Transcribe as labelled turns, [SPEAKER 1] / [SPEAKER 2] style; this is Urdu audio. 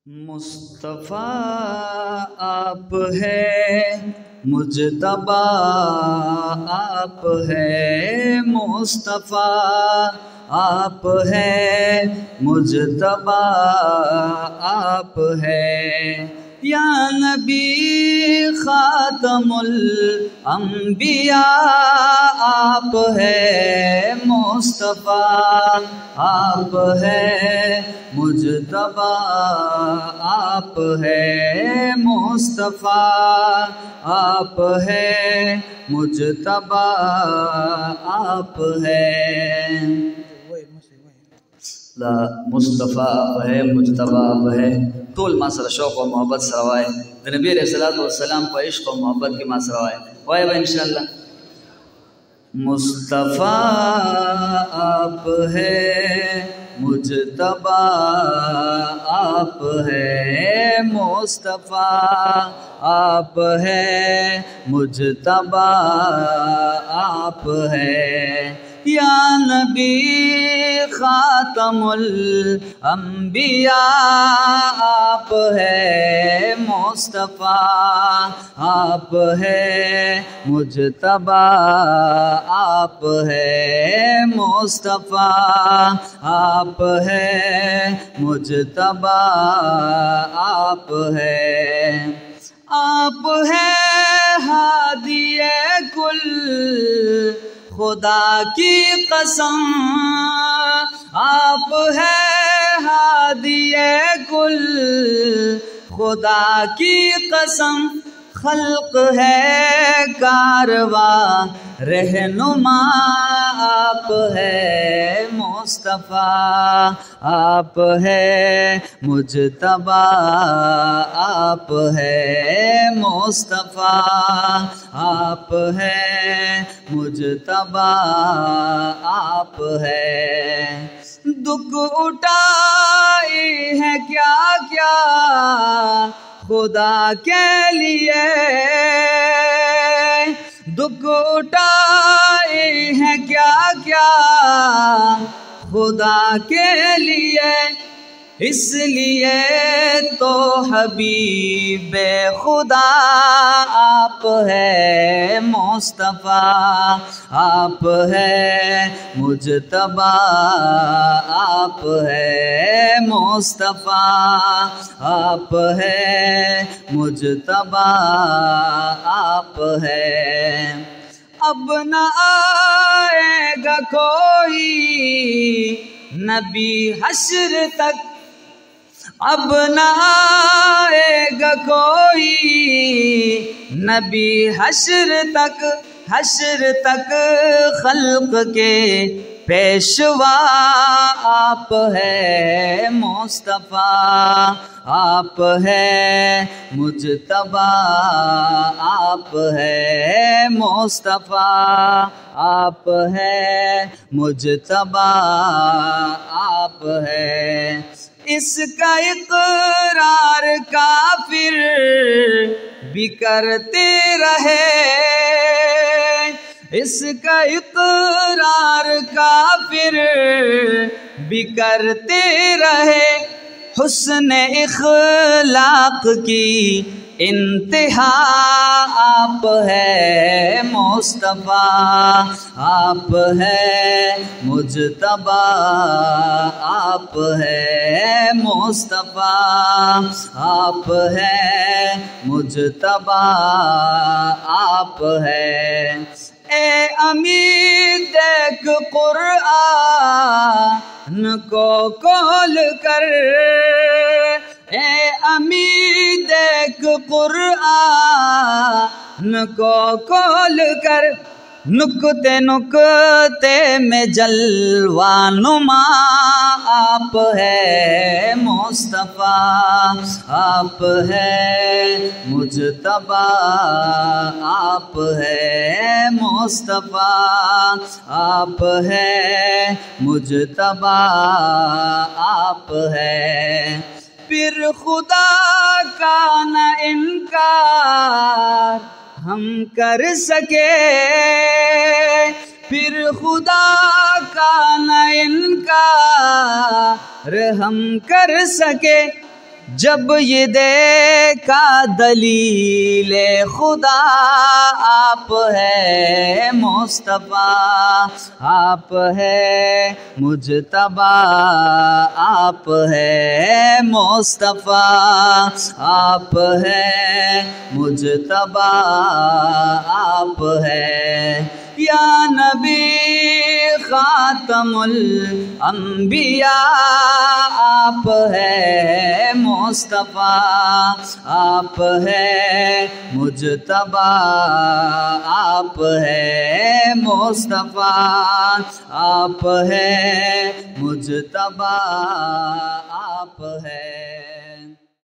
[SPEAKER 1] مصطفیٰ آپ ہے، مجتبیٰ آپ ہے، مصطفیٰ آپ ہے، مجتبیٰ آپ ہے، یا نبی خاتم الانبیاء آپ ہے، مصطفیٰ آپ ہے، مجتبیٰ آپ ہے، مصطفیٰ آپ ہے، مجتبیٰ آپ ہے۔ مصطفیٰ آپ ہے، مجتبیٰ آپ ہے۔ طول ما سر شوق و محبت سروائے نبی علیہ الصلوۃ والسلام کو عشق و محبت کے ما سروائے وائے با انشاءاللہ۔ مصطفیٰ آپ ہے، مجتبیٰ آپ ہے، مصطفیٰ آپ ہے، مجتبیٰ آپ ہے، یا نبی خاتم الانبیاء آپ ہے، مصطفیٰ آپ ہے، مجتبیٰ آپ ہے، مصطفیٰ آپ ہے، مجتبیٰ آپ ہے۔ آپ ہے ہادی کل خدا کی قسم، آپ ہے ہادی کل خدا کی قسم، خلق ہے کارواں رہنما آپ ہے، مصطفیٰ آپ ہے، مجتبیٰ آپ ہے، مصطفیٰ آپ ہے، مجتبیٰ آپ ہے۔ دکھ اٹھائی ہے کیا کیا خدا کے لیے، دکھ اٹھائی ہے کیا کیا خدا کے لیے، اس لیے تو حبیب خدا آپ ہے، مصطفیٰ آپ ہے، مجتبیٰ آپ ہے، مصطفیٰ آپ ہے، مجتبیٰ آپ ہے۔ اب نہ آئے گا کوئی نبی حشر تک، اب نہ آئے گا کوئی نبی حشر تک، حشر تک خلق کے پیشوا آپ ہے، مصطفیٰ آپ ہے، مجتبیٰ آپ ہے، مصطفیٰ آپ ہے، مجتبیٰ آپ ہے۔ اس کا اقرار کافر بھی کرتے رہے، اس کا اقرار کافر بھی کرتے رہے، حسن اخلاق کی انتہا آپ ہے، مصطفیٰ آپ ہے، مجتبیٰ آپ ہے، مصطفیٰ آپ ہے، مجتبیٰ آپ ہے۔ اے امیر دیکھ قرآن کو کھول کر، اے امیر دیکھ قرآن کو کھول کر، نکتے نکتے میں جلوہ نما آپ ہے، مصطفیٰ آپ ہے، مجتبیٰ آپ ہے، مصطفیٰ آپ ہے، مجتبیٰ آپ ہے۔ پھر خدا کا نہ انکار ہم کر سکے، پھر خدا کا نہ انکار ہم کر سکے، جب یہ دیکھا دلیل خدا آپ ہے مصطفیٰ، آپ ہے مجتبیٰ، آپ ہے مصطفیٰ، آپ ہے مجتبیٰ، آپ ہے یا نبی خاتم الانبیاء، آپ ہے مصطفیٰ، آپ ہے مجتبیٰ، آپ ہے مصطفیٰ، آپ ہے مجتبیٰ، آپ ہے